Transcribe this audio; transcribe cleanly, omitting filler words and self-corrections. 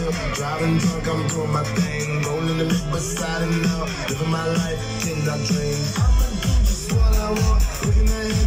wheel, driving drunk, I'm doing my thing, rolling the mid beside and now, living my life, cannot dream. I'ma do just what I want, looking at him.